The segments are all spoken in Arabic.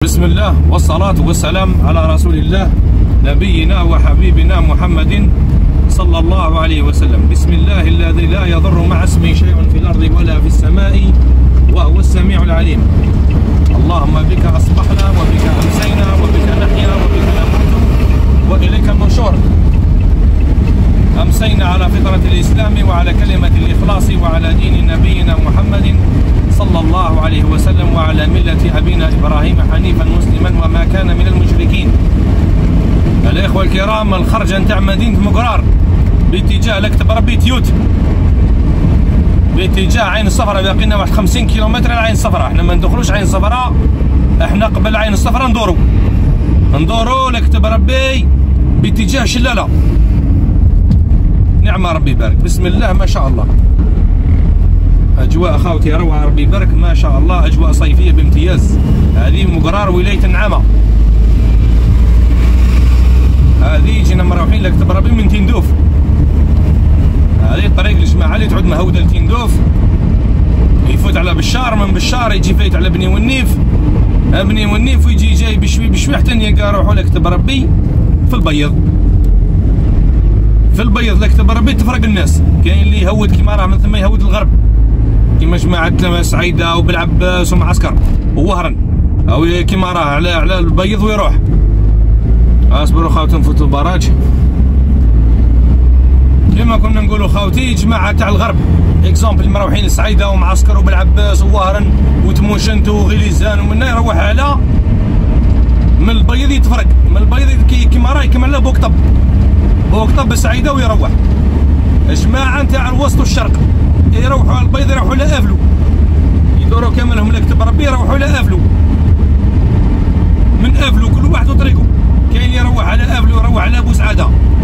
بسم الله والصلاة والسلام على رسول الله نبينا وحبيبنا محمد صلى الله عليه وسلم. بسم الله الذي لا يضر مع اسمه شيء في الأرض ولا في السماء وهو السميع العليم. اللهم بك أصبحنا وبك أمسينا وبك نحيا وبك نموت وإليك النشور. أمسينا على فطرة الإسلام وعلى كلمة الإخلاص وعلى دين نبينا محمد صلى الله عليه وسلم وعلى ملة أبينا إبراهيم حنيفا مسلما وما كان من المشركين. الإخوة الكرام، الخرجة نتاع مدينة مقرار باتجاه لكتب ربي تيوت باتجاه عين الصفراء، باقينا واحد 50 كيلومتر على عين الصفراء. احنا ما ندخلوش عين الصفراء، احنا قبل عين الصفراء ندورو لكتب ربي باتجاه شلالة. نعم ربي يبارك. بسم الله ما شاء الله، أجواء خاوتي روعة ربي يبارك ما شاء الله، أجواء صيفية بامتياز. هذه مقرار ولاية النعامة، هذه جينا مروحين لكتب ربي من تندوف. هذه الطريق الجماعة اللي تعود مهودة لتندوف، يفوت على بشار، من بشار يجي فايت على بني والنيف، بني والنيف ويجي جاي بشوي حتى يلقى روحو لكتب ربي في البيض. في البيض لكتب ربي تفرق الناس، كاين اللي يهود كيما راه من ثم يهود الغرب كيما جماعة سعيدة وبالعباس ومعسكر ووهرن، أو كيما راه على البيض ويروح. اصبروا خاوتي نفوتوا البراج كيما كنا نقولوا خاوتي جماعة تاع الغرب. اكزومبل مروحين لسعيدة ومعسكر وبالعباس ووهرن وتموشنت وغليزان، ومنا يروح على من البيض يتفرق، من البيض كيما راه كيما على بوقطب سعيدة ويروح. جماعة تاع الوسط والشرق يروحوا على البيض، يروحوا لافلو، يدوروا كاملهم لكتب ربي يروحوا لافلو. من افلو كل واحد وطريقه، كاين اللي يروح على افلو يروح على بوسعادة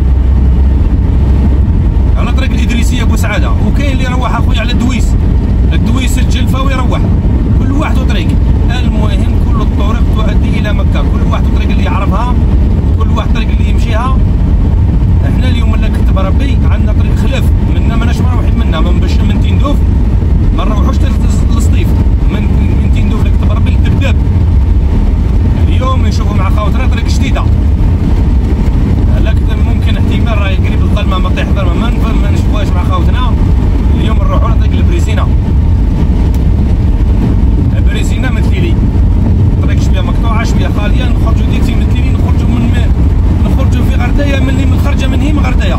على طريق الادريسيه بوسعادة، وكاين اللي يروح اخويا على الدويس الجلفه ويروح، كل واحد وطريق. المهم كل الطرق تؤدي الى مكه، كل واحد وطريق اللي يعرفها وكل واحد طريق اللي يمشيها. احنا اليوم اللي كتب ربي عندنا طريق خلاف، منا ماناش مروحين منا من تندوف، ما نروحوش للسطيف، من تندوف اللي كتب ربي للدبداب. اليوم نشوفوا مع خاوتنا طريق جديده، لكن ممكن احتمال راهي قريب الظلمه ما طيح ظلمه ما نشوفوهاش مع خاوتنا. اليوم نروحوا لطريق البريزينه مثلي طريق شويه مقطوعه شويه خاليه، نخرجوا ديكسي مثلي، نخرجوا في غردايه من الخرجه من هيم غردايه.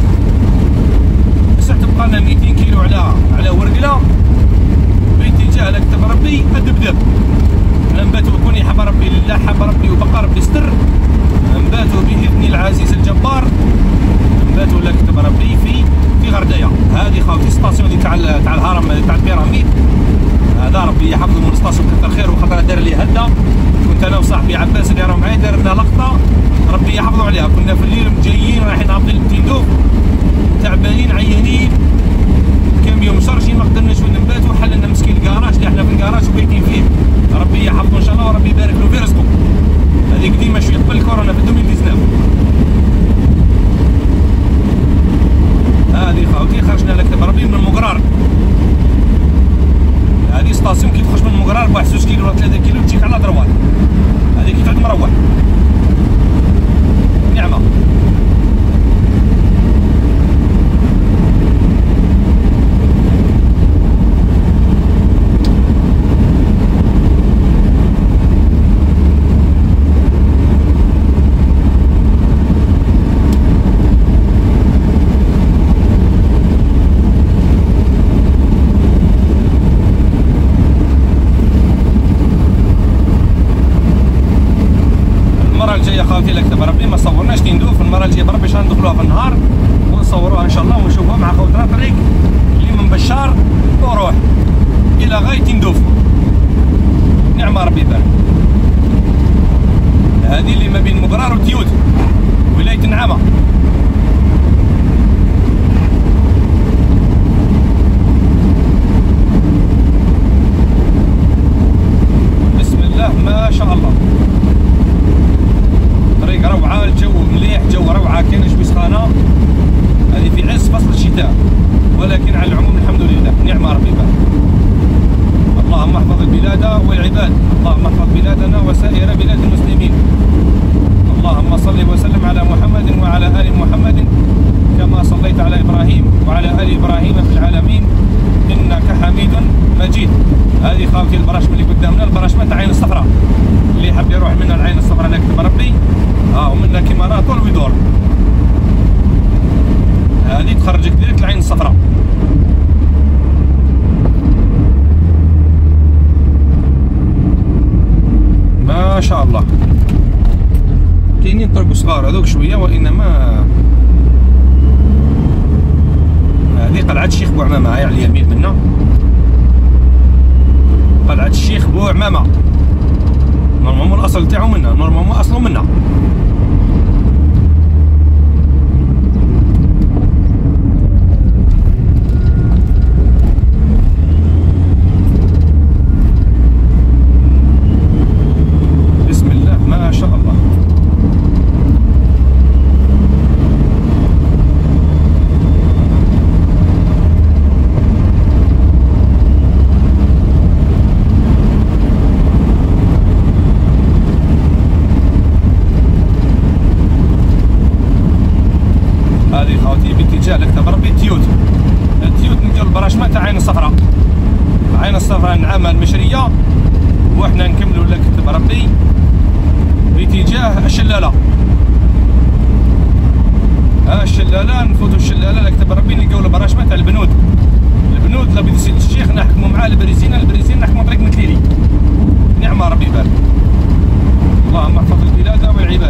بصح تبقى لنا 200 كيلو على ورقله باتجاه لكتب ربي الدبداب. نباتوا كوني حب ربي لله، حب ربي وبقى ربي ستر، نباتوا باذن العزيز الجبار، نباتوا لكتب ربي في غردايه. هذه خاوتي ستاسيون دي تاع الهرم تاع البيراميد، هذا ربي يحفظه من ستاسيون كثر خير، وخاطر دار لي هدا. كنت انا وصاحبي عباس اللي راه معايا دار لنا لقطه ربي يحفظه عليها. كنا في الليل جايين رايحين هابطين لتندوف تعبانين عيانين، كان يوم شرجي ما قدرناش وين نباتوا، حللنا مسكين الكراج اللي احنا في الكراج وبايتين فيه. ربي يحفظه ان شاء الله وربي يبارك له في رزقه. هذه قديمه شويه قبل الكورونا في 2019. هذه خاوتي خرجنا لكتب ربي من مقرار. هذه ستاسيون كي تخرج من مقرار بواحد 2 كيلو ولا 3 كيلو تجيك على دروان، هذه كي تعود مروح. نعمه الجايه خاوتي لكتب ربي ما صورناش تندوف. المره الجايه بربي شحال ندخلوها في النهار ونصوروها ان شاء الله ونشوفوها مع خوتنا طريق اللي من بشار وروح الى غايه تندوف. نعم ربي يبارك. هذه اللي ما بين مقرار وتيوت ولايه النعامه. بسم الله ما شاء الله، طريق روعه، الجو مليح، جو روعه، كاين شوي سخانه. هذه في عز فصل الشتاء، ولكن على العموم الحمد لله. نعم ربي يبارك. اللهم احفظ البلاد والعباد، اللهم احفظ بلاد بلاد المسلمين. اللهم صل وسلم على محمد وعلى آل محمد كما صليت على إبراهيم وعلى آل إبراهيم في العالمين إنك حميد مجيد. هذه خاوتي البراشمة اللي قدامنا، البراشمة تاع عين الصفراء، اللي حاب يروح منها العين الصفراء اللي كتب ربي ومنها كيما راه طول ويدور. هذه تخرجك ديريكت العين الصفراء. ما شاء الله. كاينين طرق صغار هذوك شويه، وانما هذه قلعه الشيخ بوعمامه، هاي على اليمين منا قلعه الشيخ بوعمامه. نورمالمون الاصل تاعو منا، نورمالمون اصله منا. بسم الله ما شاء الله. هذه خاوتي باتجاه لكتب ربي التيوت نديرو البراشمه تاع عين الصفراء. عين الصفراء نعامها المشريه، وحنا نكملو لكتب ربي باتجاه الشلاله. الشلاله نفوتو الشلاله لكتب ربي نلقاو البراشمه تاع البنود لابد سيد الشيخ نحكمو معاه البريزين نحكمو طريق مكليلي. نعمه ربي يبارك. اللهم احفظ البلاد والعباد.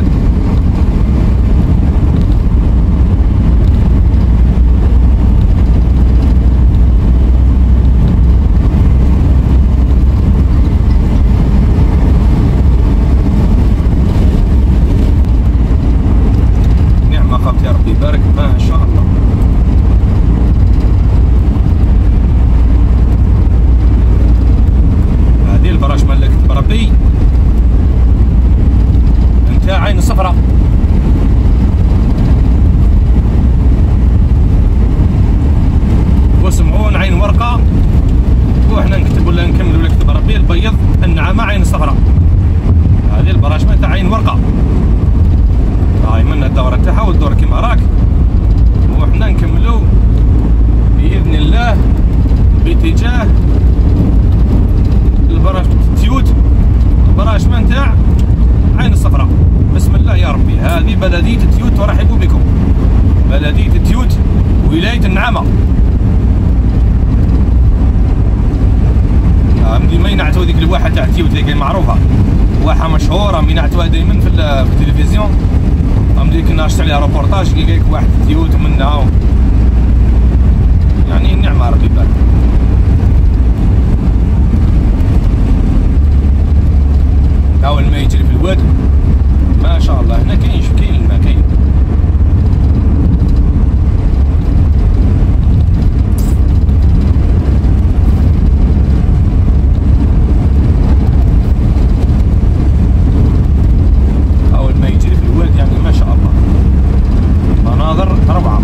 يا ربي يبارك ما شاء الله. هذه البراشمه اللي كتب ربي نتاع عين الصفراء. وسمعون عين ورقه، وحنا نكتبوا ولا نكملوا ولا كتب ربي البيض النعامه عين الصفراء. هذه البراشمه تاع عين ورقه، هاي من الدورة تاعها والدور كيما راك، وحنا نكملو بإذن الله باتجاه التيوت البراشمة نتاع عين الصفراء. بسم الله يا ربي. هذه بلدية التيوت ورحبوا بكم. بلدية التيوت ولاية النعامة. ديما ينعتوا هذيك الواحة تاع التيوت اللي كاين معروفة، واحة مشهورة ينعتوها دايما في التلفزيون. ديك النهار شفت عليها روبورتاج كي قالك واحد تيوت منها، يعني النعمة ربي يبارك. هاو الماء يجري في الواد ما شاء الله. هنا كاين الماء كاين. يعني ما شاء الله مناظر روعة.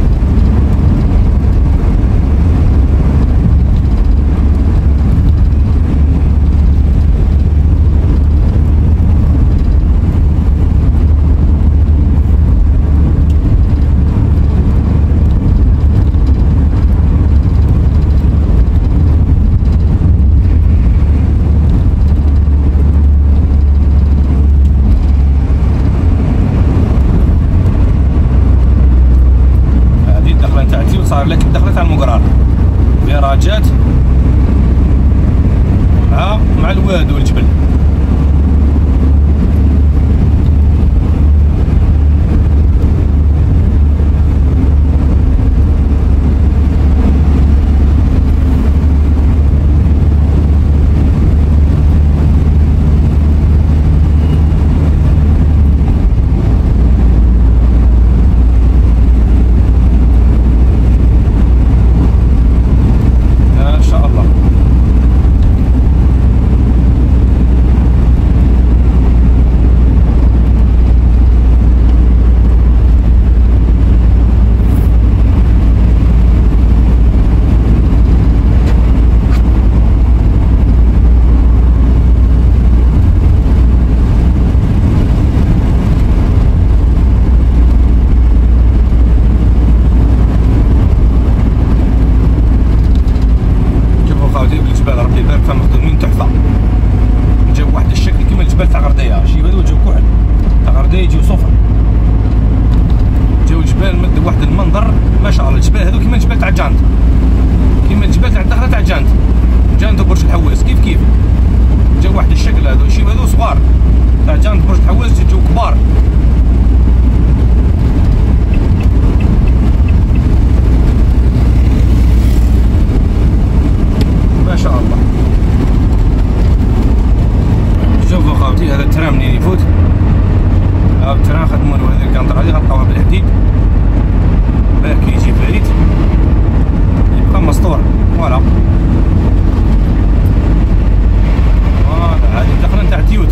صار لك دخلت على المقرار فيراجات مع الواد والجبل. غردية، شي هذو جاو كحل تاع غردية يجيو صفر، جاو جبال مد واحد المنظر ما شاء الله. الجبال هذو كيما الجبال تاع جانت، كيما الجبال تاع الدخله تاع جانت وبرج الحواس كيف جاو واحد الشكل. هذو شي هذو صغار تاع جانت برج الحواس جاو كبار. ما شاء الله. شوفوا خاوتي هذا الترام منين يفوت، هاو الترام خدموا له هذه القنطرة هذه غطاوها بالحديد باه كي يجي فريد يبقى مسطور. فوالا هذه الدخلة نتاع التيوت.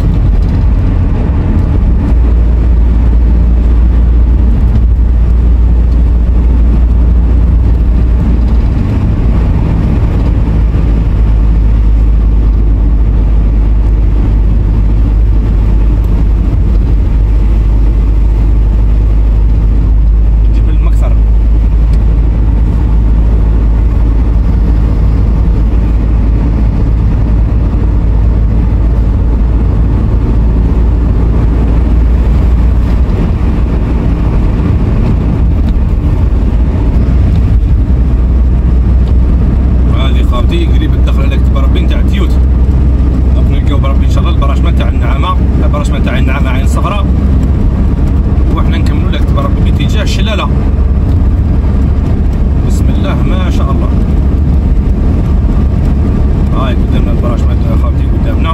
قريب الدخله اللي كتب ربي نتاع التيوت. نلقاو بربي ان شاء الله البراشمه تاع النعامه، البراشمه تاع النعامه عين الصغرى، وحنا نكملوا لك كتب ربي باتجاه الشلاله. بسم الله ما شاء الله. هاي قدامنا البراشمه تاع خاوتي قدامنا.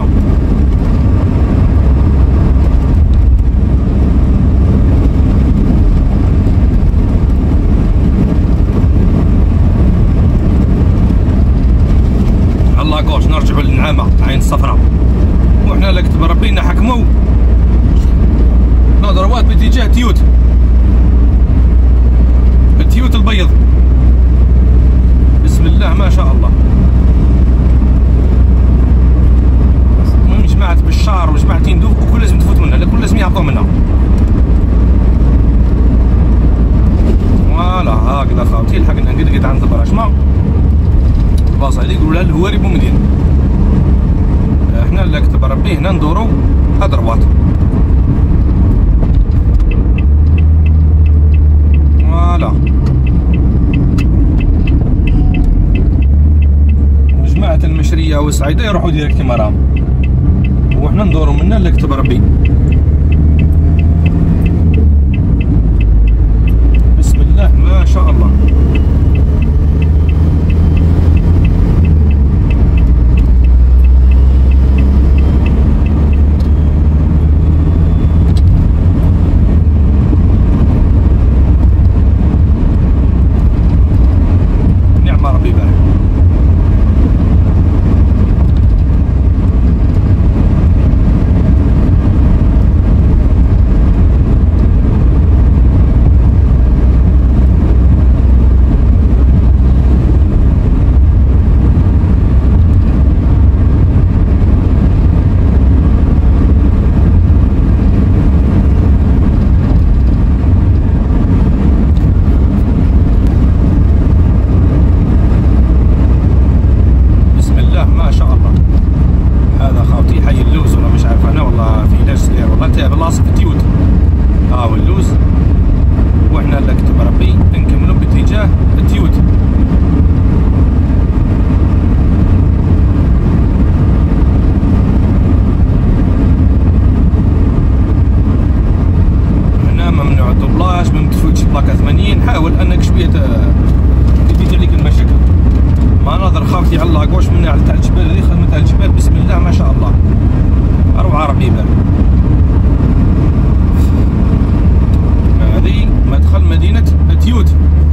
لاكوش نرجعوا للنعامة عين الصفراء، وحنا لا كتب ربي نحكموا نضربات باتجاه التيوت البيض. بسم الله ما شاء الله. المهم جماعة بشار وجماعة تندوف وكل لازم تفوت منها، لا كل لازم يهبطوا منها. فوالا هكذا خاوتي لحقنا نقد عند البراشمة البلاصه هذه يقولوا لها الهواري بومدين. احنا اللي كتب ربي هنا ندورو هاد الرباط. فوالا وجماعة المشرية والصعيدة يروحوا ديريكت كيما راهم، وحنا ندورو منا اللي كتب ربي. بسم الله ما شاء الله. خاوتي على لاكوش من على تاع الجبال هذه خدمة تاع الجبال. بسم الله ما شاء الله روعة ربي يبارك. هذه مدخل مدينة تيوت.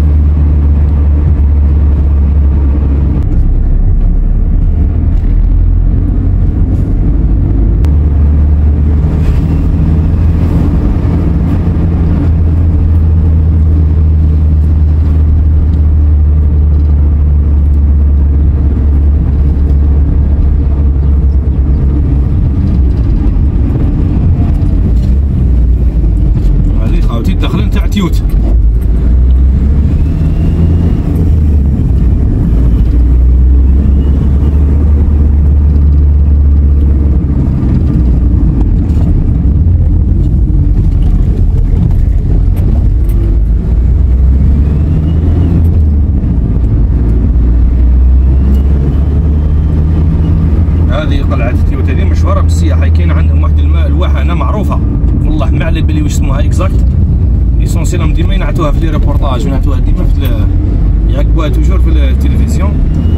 الدخل نتاع تيوت. راح كاين عندهم واحد الواحه هنا معروفه، والله ما على بالي واش اسمها اكزاكت. ليسونسيالهم ديما ينعتوها في لي ريبورتاج، ينعتوها ديما في يعقبوها توجور في التلفزيون.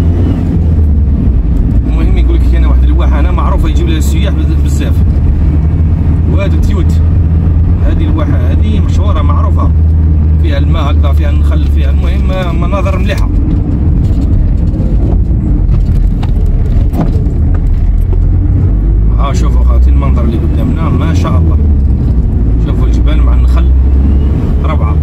المهم يقول لك كاين واحد الواحه هنا معروفه يجيو لها السياح بزاف، وهذا تيوت. هذه الواحه هذه مشهوره معروفه، فيها الماء هكذا، فيها النخل، فيها المهم مناظر مليحه. شوفوا خاوتي المنظر اللي قدامنا ما شاء الله، شوفوا الجبال مع النخل روعه.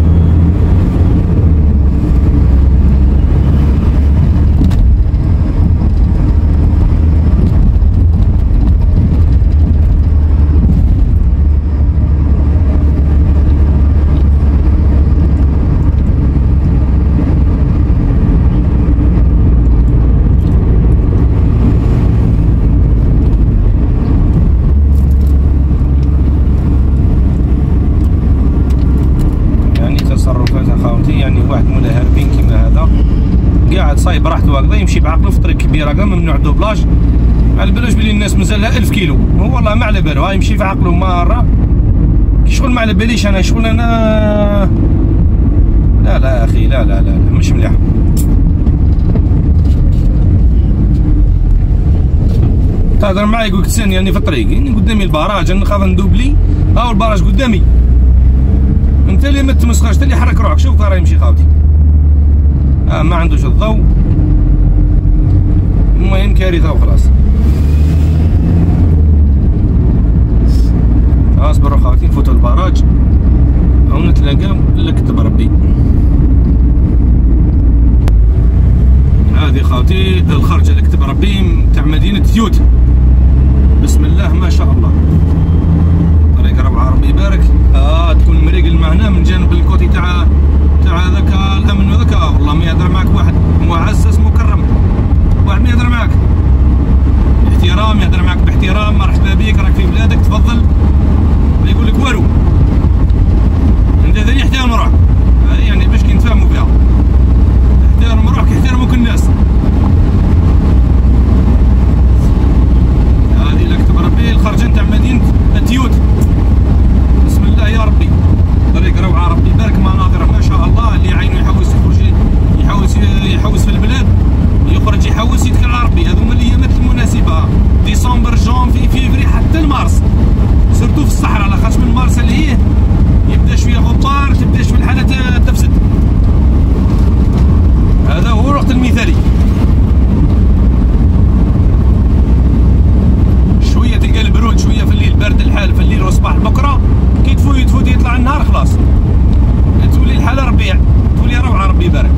يعني واحد مولا هاربين كيما هذا قاعد صايب راحته هكذا، يمشي بعقله في طريق كبير هكذا ممنوع الدوبلاج، ما على بالوش بلي الناس مازالها 1000 كيلو، هو والله ما على بالو، يمشي في عقله مره كي شغل ما على باليش انا شغل انا. لا لا اخي، لا لا لا, لا مش مليح. تهضر معايا يقولك تساني يعني في الطريق، يعني قدامي البراج انا نخاف ندوبلي، هاو البراج قدامي، انت اللي ما تمسخرش، انت اللي حرك روحك. شوف راه يمشي خاوتي، ما عندوش الضوء، المهم كارثه وخلاص. اصبروا خاوتي نفوتوا البراج او نتلاقاو لكتب ربي. هذه خاوتي الخرجه لكتب ربي تاع مدينه تيوت، بسم الله ما شاء الله، طريق روعه ربي يبارك. تكون مريقل معنا من جانب الكوتي تاع ذاك الامن وذاك، والله ما يهضر معك واحد معزز مكرم، واحد ما يهضر معك باحترام، يهضر معك باحترام، مرحبا بك راك في بلادك تفضل، ما يقول لك والو. انت ثاني احترم روحك، يعني باش كي نتفاهموا بها، احترم روحك يحترموك الناس. هذه لك كتب ربي الخرجه نتاع مدينه تيوت، بسم الله يا ربي، طريق روعه ربي يبارك، مناظر ما شاء الله، اللي عينه يحوس يحوس في البلاد، يخرج يحوس يتكل على ربي. هذوما الايامات المناسبه، ديسمبر جونفي فيفري حتى لمارس، سيرتو في الصحراء، لاخاطش من مارس اللي يبدا شويه غبار، تبدا شويه الحاله تفسد. هذا هو الوقت المثالي، شويه تلقى البرود، شويه في الليل برد الحال في الليل وصباح بكره، كي تفوت يطلع النهار خلاص تولي الحاله ربيع، تولي روعه ربي يبارك،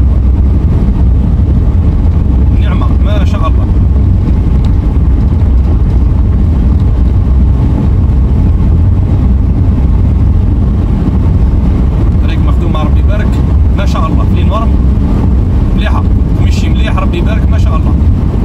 نعمه ما شاء الله. طريق مخدومه ربي يبارك ما شاء الله، في نورم مليحه، تمشي مليح ربي يبارك ما شاء الله.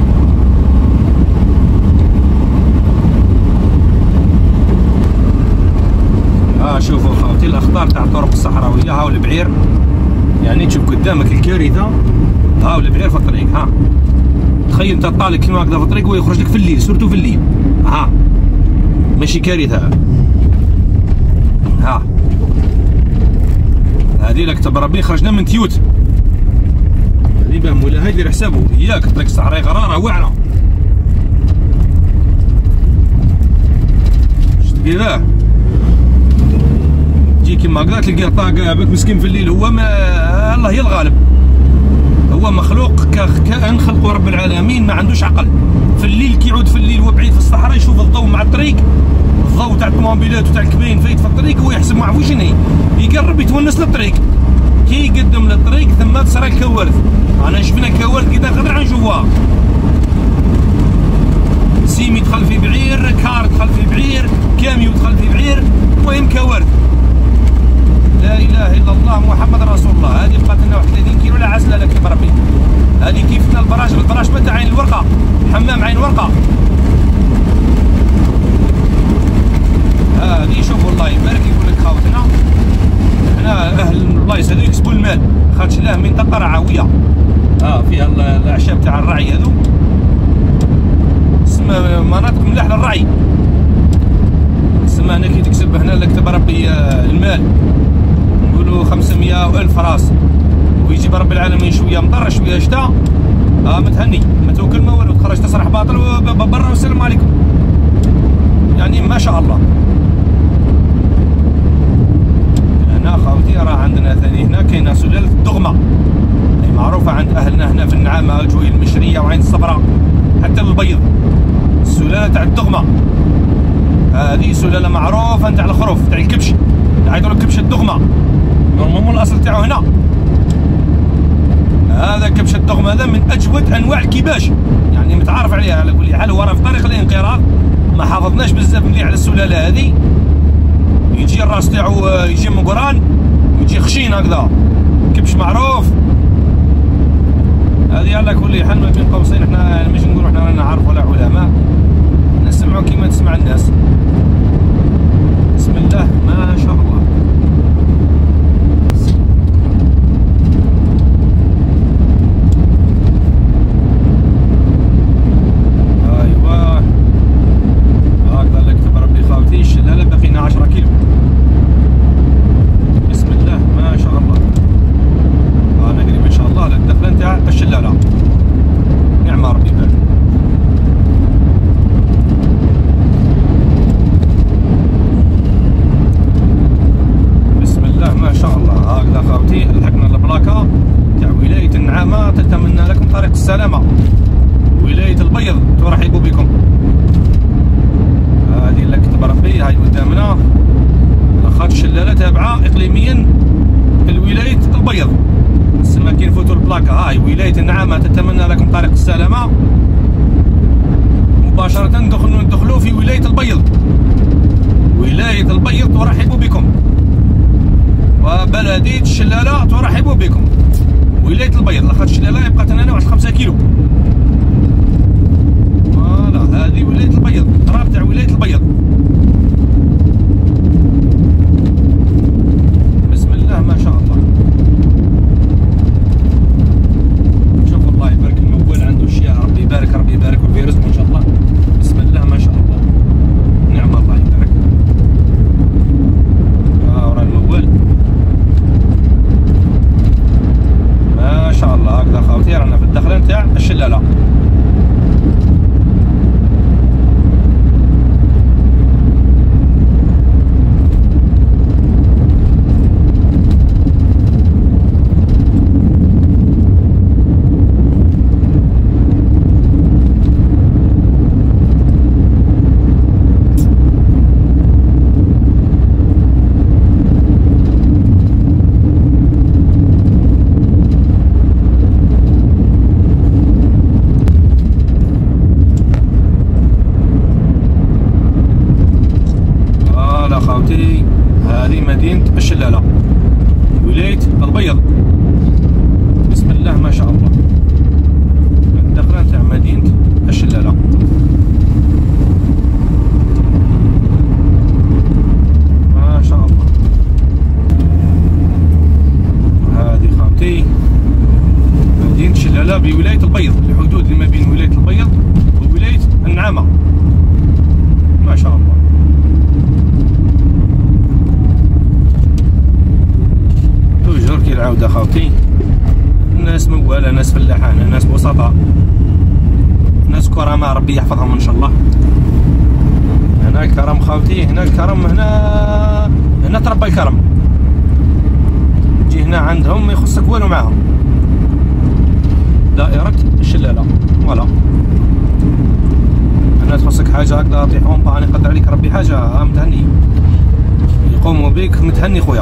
شوفوا خاوتي الاخطار تاع الطرق الصحراويه، هاو البعير، يعني تشوف قدامك الكارثه، هاو البعير في الطريق. تخيل انت طالق كيما هكذا في الطريق ويخرج لك في الليل، سورتو في الليل، ماشي كارثه. هذه لك كتب ربي خرجنا من تيوت، هذه باه مولاها يدير حسابه، ياك الطريق الصحراوي غراره واعره، شتي كذا تجي كيما هكذا تلقاه طاقه بك مسكين في الليل، هو ما الله هي الغالب، هو مخلوق كأن خلقه رب العالمين، ما عندوش عقل. في الليل كي يعود في الليل وبعيد في الصحراء يشوف الضوء مع الطريق، الضوء تاع الطوموبيلات وتاع الكباين فايت في الطريق، هو يحسب ما عرفوش شنو يقرب يتونس للطريق، كي يقدم للطريق ثم تصرى الكوارث. انا شفنا كوارث كي نقدر نشوفوها، سيمي دخل في بعير، كار دخل في بعير، كاميو دخل في بعير، المهم كوارث. لا اله الا الله محمد رسول الله. هذه بقات لنا 31 كيلو لا عسله لك بربي. هذه كيفتنا البراج تاع عين الورقه، حمام عين ورقه. هذه شوفوا الله يبارك، يقول لك خاوتنا حنا اهل البلايص هذو يكسبوا المال، خاطش لاه منطقه رعويه، فيها الاعشاب تاع الرعي، هذو تسمى مناطق ملاح للرعي، اما هنا كي تكسب هنا اللي كتب ربي المال نقولوا 500 و1000 راس، ويجيب رب العالمين شويه مطر شويه شتاء، متهني ما توكل ما والو، تخرج تصرح باطل برا والسلام عليكم. يعني ما شاء الله. هنا خاوتي راه عندنا ثاني هنا كاينه سلاله الدغمه، هي معروفه عند اهلنا هنا في النعامه الجويل المشريه وعين الصفراء حتى البيض. السلاله تاع الدغمه هذه سلاله معروفه نتاع الخروف تاع الكبش، يعيطوا له كبش الدغمه، نورمالمون الاصل تاعو هنا. هذا كبش الدغمه هذا من اجود انواع الكباش، يعني متعارف عليها على كل حال. هو راه في طريق الانقراض، ما حافظناش بزاف مليح على السلاله هذه. يجي الراس تاعو يجي مقران ويجي خشين هكذا، كبش معروف. هذه على كل حال ما بين قوسين احنا مش نقولوا احنا رانا عارف ولا علماء، نسمعوا كيما تسمع الناس. بسم الله ما شاء الله. ايوا هكذا اللي كتب ربي خاوتي الشلاله باقينا 10 كيلو. بسم الله ما شاء الله. انا قريب ان شاء الله للدخله نتاع الشلاله. نعمه ربي يبارك. بسم الله ما شاء الله. هكذا خاوتي لحقنا البلاكه تاع ولايه النعامه، تتمنى لكم طريق السلامه. ولايه البيض ترحب بكم. هذه اللي كتب ربي هاي قدامنا، لاخاطش الشلاله تابعه اقليميا لولايه البيض. تسمى كي نفوتوا البلاكه هاي ولايه النعامه تتمنى لكم طريق السلامه، مباشره ندخلوا في ولايه البيض. ولايه البيض ترحب بكم، وبلديه الشلاله ترحب بكم. ولايه البيض لاخاطش الشلاله يبقى لنا واحد 5 كيلو. فوالا هذه ولايه البيض، التراب تاع ولايه البيض. بسم الله ما شاء الله. شوف الله يبارك الموال عنده اشياء، ربي يبارك ربي يبارك وفي رزقه ان شاء الله. بسم الله ما شاء الله. نعم الله يبارك. ورا الموال ما شاء الله. هكذا خاوتي رانا في الدخله نتاع الشلاله. هذه مدينة الشلالة ولاية البيض. بسم الله ما شاء الله. الدخلة نتاع مدينة الشلالة. ما شاء الله. هذه خاوتي مدينة الشلالة بولاية البيض، الحدود اللي ما بين ولاية البيض وولاية النعامة. ما شاء الله. توجور كي العودة خاوتي، الناس موالة، ناس فلاحانة، ناس بسطاء، ناس كرماء ربي يحفظهم ان شاء الله. هنا الكرم خاوتي، هنا الكرم، هنا تربى الكرم. تجي هنا عندهم ما يخصك والو معاهم. دائرة الشلالة فوالا. هنا تخصك حاجة هكذا طيحهم باني يقدر عليك ربي حاجة متهني، يقوموا بك متهني خويا.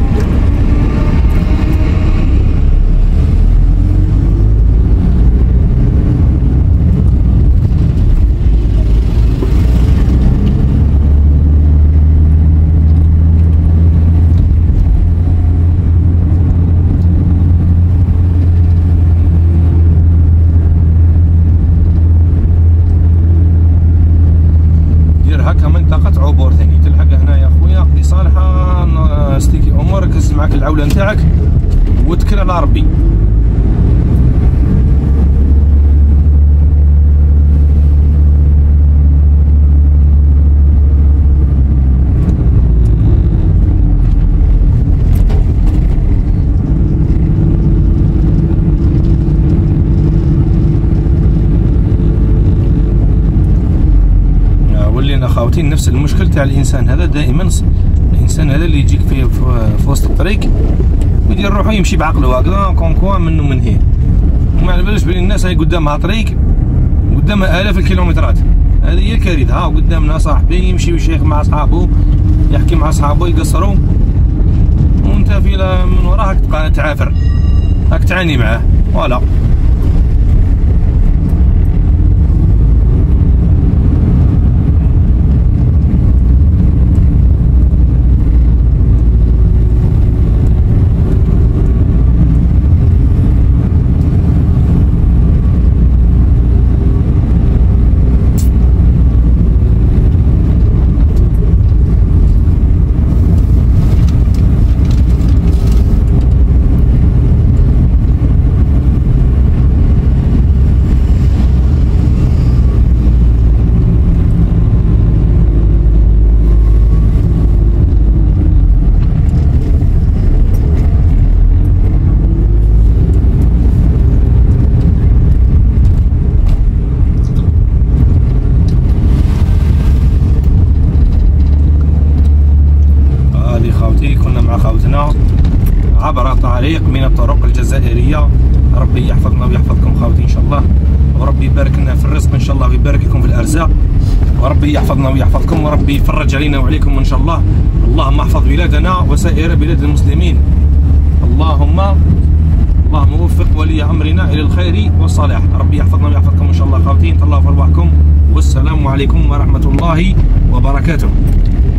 هكا منطقة عبور ثاني تلحق هنا يا خويا لصالحة ستيكي امورك، هز معاك العولة نتاعك وتكل على ربي. كاين نفس المشكل تاع الانسان هذا دائما. الانسان هذا اللي يجيك في وسط الطريق ويدير روحو يمشي بعقله هكذا كونكوا منه من هي، وما على بالوش بلي الناس هاي قدامها طريق، قدامها آلاف الكيلومترات. هذه هي الكارثه. ها قدامنا صاحبي يمشي ويشيخ مع اصحابه، يحكي مع اصحابه يقصروا، وانت في من وراه تبقى تعافر، راك تعاني معاه. فوالا عبر طريق من الطرق الجزائرية. ربي يحفظنا ويحفظكم خاوتي إن شاء الله، وربي يبارك لنا في الرزق إن شاء الله، ويبارك لكم في الأرزاق، وربي يحفظنا ويحفظكم، وربي يفرج علينا وعليكم إن شاء الله. اللهم احفظ بلادنا وسائر بلاد المسلمين. اللهم وفق ولي أمرنا إلى الخير والصلاح. ربي يحفظنا ويحفظكم إن شاء الله خاوتي. تهلاو في أرواحكم، والسلام عليكم ورحمة الله وبركاته.